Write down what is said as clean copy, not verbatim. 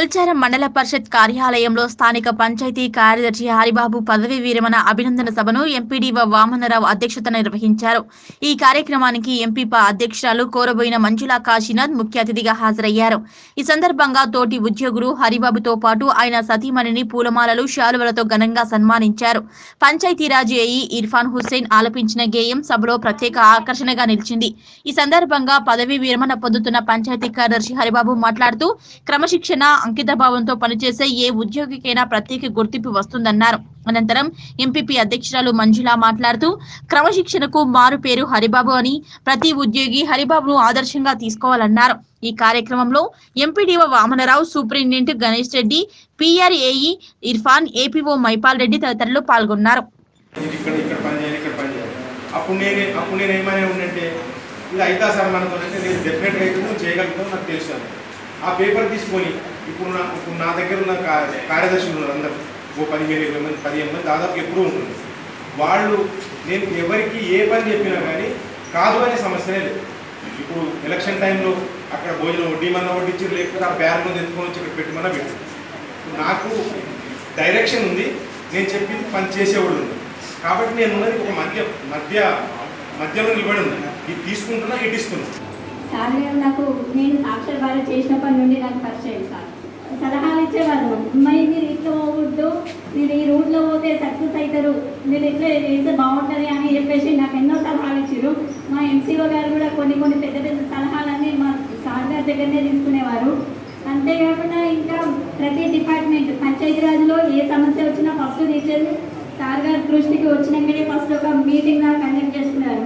కొల్చారం మండల పరిషత్ కార్యాలయంలో స్థానిక పంచాయతీ కార్యదర్శి హరిబాబు పదవీ విరమణ అభినందన సభను ఎంపీడీఓ వామనరావు అధ్యక్షతన నిర్వహించారు. ఈ కార్యక్రమానికి ఎంపీపా అధ్యక్షురాలు కోరబోయిన మంజులా కాశీనాథ్ ముఖ్య అతిథిగా హాజరయ్యారు. ఈ సందర్భంగా తోటి ఉద్యోగులు హరిబాబుతో పాటు ఆయన సతీమణిని పూలమాలలు, శాలువలతో ఘనంగా సన్మానించారు. పంచాయతీరాజ్ ఏఈ ఇర్ఫాన్ హుస్సేన్ ఆలపించిన గేయం సభలో ప్రత్యేక ఆకర్షణగా నిలిచింది. ఈ సందర్భంగా పదవీ విరమణ పొందుతున్న పంచాయతీ కార్యదర్శి హరిబాబు మాట్లాడుతూ క్రమశిక్షణ, అంకితభావంతో పనిచేసే ఏ ఉద్యోగికైనా ప్రత్యేక గుర్తింపు వస్తుందన్నారు. అనంతరం ఎంపీపీ అధ్యక్షురాలు మంజుల మాట్లాడుతూ క్రమశిక్షణకు మారు పేరు హరిబాబు అని ప్రతి ఉద్యోగి హరిబాబును ఆదర్శంగా తీసుకోవాలన్నారు. ఈ కార్యక్రమంలో MPDO Vamanarao, superintendent Ganesh Reddy, PRAE Irfan, APO Maipal Reddy తదితరులు పాల్గొన్నారు. ఆ పేపర్ తీసుకొని ఇప్పుడు నా దగ్గర ఉన్న కార్యదర్శులు ఉన్నారు, అందరూ 15-20 మంది 15 మంది దాదాపు ఎప్పుడూ ఉంటుంది. వాళ్ళు నేను ఎవరికి ఏ పని చెప్పినా కానీ కాదు అనే సమస్యనే లేదు. ఇప్పుడు ఎలక్షన్ టైంలో అక్కడ భోజనం వడ్డీమన్నా వడ్డించారు, లేకపోతే ఆ బ్యాగ్ మీద ఎత్తుకొని వచ్చి ఇక్కడ పెట్టమన్నా పెట్టు. నాకు డైరెక్షన్ ఉంది, నేను చెప్పింది పని చేసేవాడు ఉంది. కాబట్టి నేను ఉన్నది ఒక మధ్యలో నిలబడి ఉంది. ఇది తీసుకుంటున్నా, ఇటు ఇస్తున్నాను. సార్ గారు నాకు నేను సాక్షర భారత్ చేసినప్పటి నుండి నాకు పరిచయం. సార్ సలహాలు ఇచ్చేవాళ్ళు, అమ్మాయి మీరు ఇట్లా పోవద్దు, మీరు ఈ రూట్లో పోతే సక్సెస్ అవుతారు, మీరు ఇట్లా చేస్తే బాగుంటుంది అని చెప్పేసి నాకు ఎన్నో సలహాలు ఇచ్చారు. మా ఎంసీఓ గారు కూడా కొన్ని పెద్ద పెద్ద సలహాలన్నీ మా సార్ గారి దగ్గరనే తీసుకునేవారు. అంతేకాకుండా ఇంకా ప్రతి డిపార్ట్మెంట్ పంచాయతీరాజ్లో ఏ సమస్య వచ్చినా ఫస్ట్ తీసేది సార్ గారి దృష్టికి వచ్చినాకనే ఫస్ట్ ఒక మీటింగ్ లాగా కండక్ట్ చేసుకున్నారు.